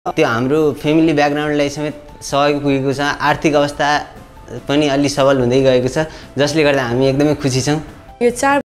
त्यो हाम्रो फ्यामिली ब्याकग्राउन्डलाई समेत सहयोग पुगेको छ। आर्थिक अवस्था पनि अलि सबल हुँदै गएको छ, जसले गर्दा हामी एकदमै खुसी छौँ। यो 4